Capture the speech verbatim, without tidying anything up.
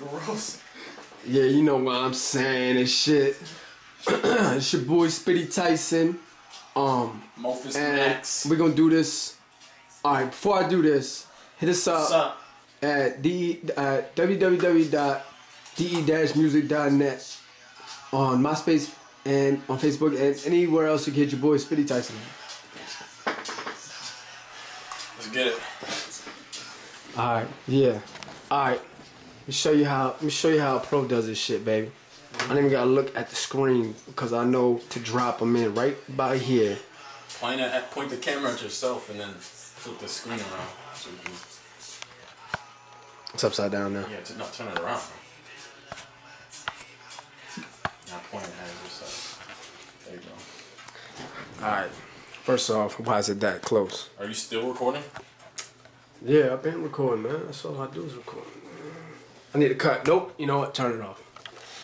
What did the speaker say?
Gross. Yeah, you know what I'm saying and shit. It's your boy Spitty Tyson. Um, Mofus and Max. we're gonna do this. All right, before I do this, hit us up, What's up? at d at w w w dot d e dash music dot net on MySpace and on Facebook and anywhere else you can hit your boy Spitty Tyson. Let's get it. All right, yeah. All right. Let me show you how. Let me show you how a pro does this shit, baby. I don't even gotta look at the screen because I know to drop them in right by here. Point at point the camera at yourself and then flip the screen around so you can. It's upside down now. Yeah, to not turn it around. Now point it at yourself. There you go. All right. First off, why is it that close? Are you still recording? Yeah, I've been recording, man. That's all I do is record. I need to cut. Nope. You know what? Turn it off.